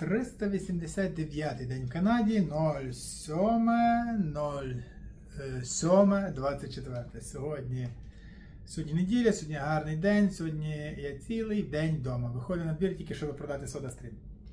389 день в Канаді, 07.07.24. Сьогодні неділя, сьогодні гарний день, сьогодні я цілий день вдома. Виходив на двір тільки, щоб продати SodaStream.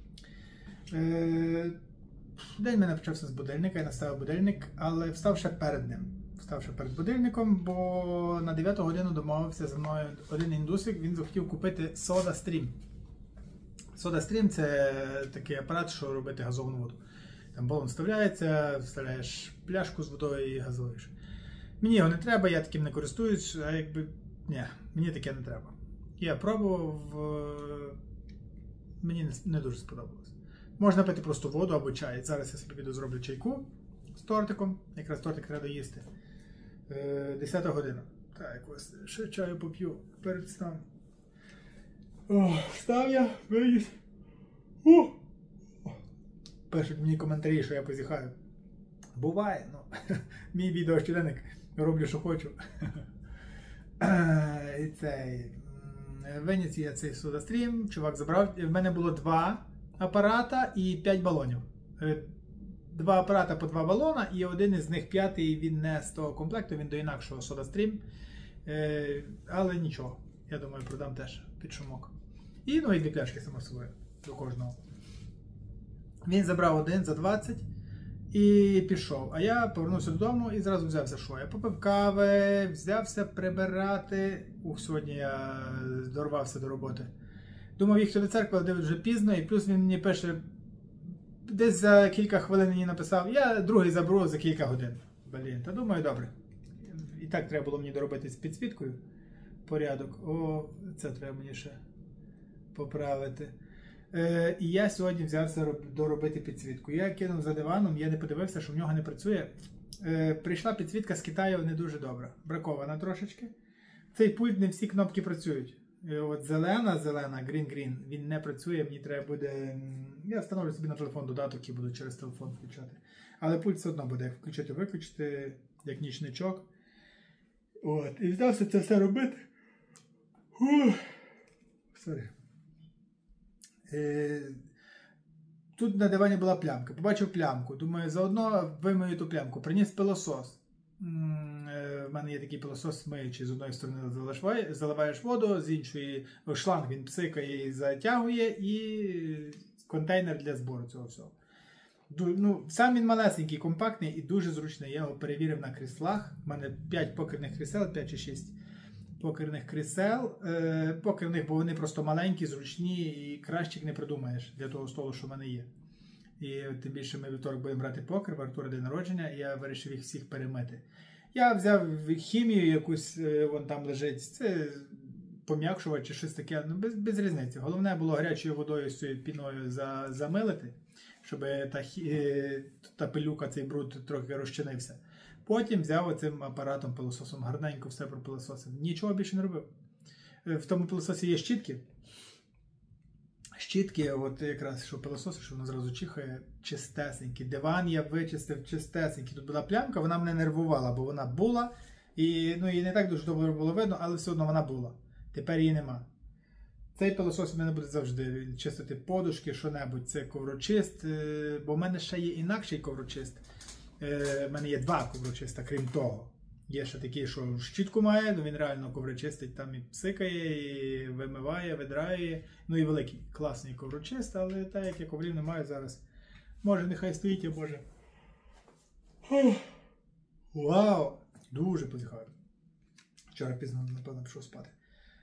День в мене почався з будильника, я наставив будильник, але встав ще перед ним. Встав ще перед будильником, бо на 9 годину домовився зі мною один індусик, він захотів купити SodaStream. SodaStream – це такий апарат, що робити газовану воду. Там балон вставляється, вставляєш пляшку з водою і газуєш. Мені його не треба, я таким не користуюсь, а якби, ні, мені таке не треба. Я пробував, мені не дуже сподобалось. Можна пити просто воду або чай. Зараз я собі піду зроблю чайку з тортиком, якраз тортик треба їсти. 10 година. Так, ось ще чаю поп'ю перед сном. Встав я, виніс. Пишуть мені коментарі, що я позіхаю. Буває, ну. Мій відеощоденник, роблю, що хочу. І цей. Виніс я цей SodaStream, чувак забрав. В мене було 2 апарата і 5 балонів. 2 апарата по 2 балона, і один із них 5-й, він не з того комплекту, він до інакшого SodaStream. Але нічого, я думаю, продам теж під шумок. І 2 пляшки, само собою, до кожного. Він забрав один за 20 і пішов. А я повернувся додому і зразу взявся що? Я попив кави, взявся прибирати. Сьогодні я дорвався до роботи. Думав їхати до церкви, але вже пізно, і плюс він мені пише, десь за кілька хвилин мені написав, я другий заберу за кілька годин. Блін, та думаю, добре. І так треба було мені доробити з підсвіткою порядок. Це треба мені ще поправити. І я сьогодні взявся доробити підсвітку. Я кинув за диваном, я не подивився, що в нього не працює. Прийшла підсвітка з Китаю не дуже добра. Бракована трошечки. Цей пульт, не всі кнопки працюють. От зелена, green, він не працює, мені треба буде... Я встановлю собі на телефон додаток і буду через телефон включати. Але пульт все одно буде, як включити-виключити, як нічничок. От, і взявся це все робити. Сорі. Тут на дивані була плямка. Побачив плямку. Думаю, заодно вимию ту плямку. Приніс пилосос. В мене є такий пилосос миючий. З одної сторони заливаєш воду, з іншої шланг він псикає і затягує, і контейнер для збору цього всього. Сам він малесенький, компактний і дуже зручний. Я його перевірив на кріслах. У мене 5 покерних крісел, 5 чи 6 покерних крісел. Покерних, бо вони просто маленькі, зручні і краще не придумаєш для того столу, що в мене є. І тим більше ми вівторок будемо брати покер, в Артура день народження, і я вирішив їх всіх перемити. Я взяв хімію якусь, вон там лежить, це пом'якшувач чи щось таке, без різниці. Головне було гарячою водою з цією піною замилити, щоб та пилюка, цей бруд трохи розчинився. Потім взяв оцим апаратом, пилососом, гарненько все пропилососив. Нічого більше не робив. В тому пилососі є щітки. Щітки, от якраз, що пилососиш, що воно зразу чихає, чистесенький. Диван я вичистив чистесенький. Тут була плямка, вона мене нервувала, бо вона була. І її не так дуже добре було видно, але все одно вона була. Тепер її нема. Цей пилосос у мене буде завжди чистити подушки, що-небудь. Це коврочист, бо в мене ще є інакший коврочист. У мене є 2 коврочиста, крім того. Є ще такий, що щітку має, він реально коврочистить, там і псикає, і вимиває, видрає. І великий, класний коврочист, але так як я коврів не маю зараз. Може нехай стоїть, а може. Вау! Дуже позіхаю. Вчора пізно, напевно, пішов спати.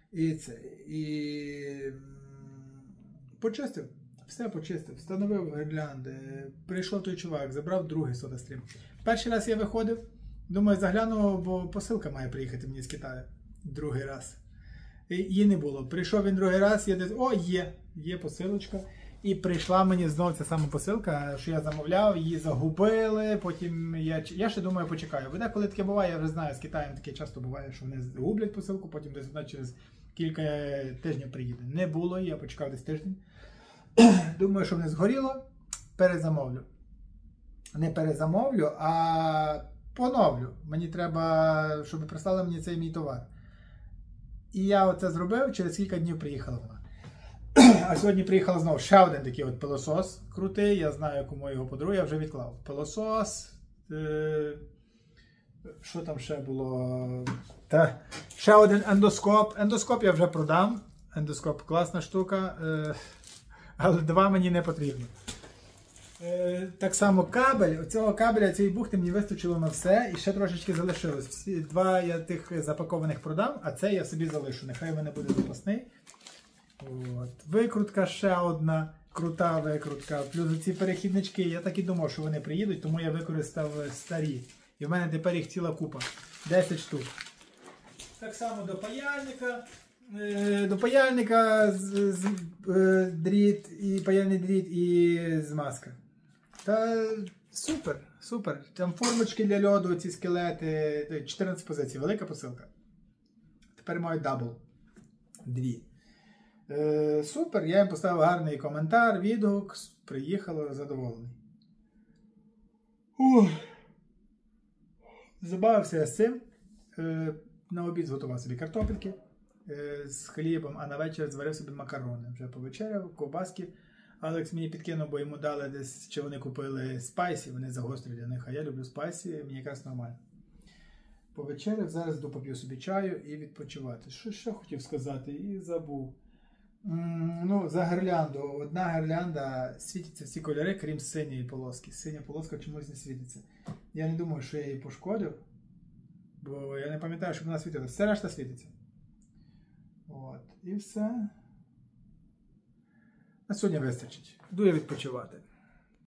І почистив. Все почистив, встановив гірлянди, прийшов той чувак, забрав другий SodaStream. Перший раз я виходив, думаю, загляну, бо посилка має приїхати мені з Китаю. Другий раз. Її не було. Прийшов він другий раз, я десь, є посилочка. І прийшла мені знову ця сама посилка, що я замовляв, її загубили, потім я ще думаю, почекаю. Бо деколи таке буває, я вже знаю, з Китаєм таке часто буває, що вони гублять посилку, потім десь через кілька тижнів приїде. Не було, я почекав десь тиждень. Думаю, що не згоріло, перезамовлю. Не перезамовлю, а поновлю. Мені треба, щоб прислали мені цей мій товар. І я оце зробив, через кілька днів приїхала вона. А сьогодні приїхав знову ще один такий от пилосос крутий. Я знаю, кому його подарую, я вже відклав. Пилосос. Що там ще було? Ще один ендоскоп. Ендоскоп я вже продам. Ендоскоп класна штука. Але два мені не потрібно. Так само кабель. Цього кабеля, цієї бухти мені вистачило на все. І ще трошечки залишилось. Всі два я тих запакованих продам, а це я собі залишу. Нехай в мене буде запасний. От. Викрутка ще одна. Крута викрутка. Плюс ці перехіднички, я так і думав, що вони приїдуть, тому я використав старі. І в мене тепер їх ціла купа. 10 штук. Так само до паяльника. До паяльника дріт, і паяльний дріт, і змазка. Та супер, супер. Там формочки для льоду, ці скелети. 14 позицій, велика посилка. Тепер мають дабл. Дві. Супер, я їм поставив гарний коментар, відгук. Приїхало, задоволений. Забавився я з цим. На обід зготував собі картопельки з хлібом, а на вечір зварив собі макарони. Вже повечеряв, ковбаски. Алекс мені підкинув, бо йому дали десь, чи вони купили спайсі, вони загострі для них, а я люблю спайсі, мені якраз нормально. Повечеряв, зараз поп'ю собі чаю і відпочивати. Що ще хотів сказати і забув. Ну, за гірлянду. Одна гірлянда світиться всі кольори, крім синьої полоски. Синя полоска чомусь не світиться. Я не думаю, що я її пошкодив, бо я не пам'ятаю, щоб вона світилася. Все решта світиться. От. І все. На сьогодні вистачить. Йду я відпочивати.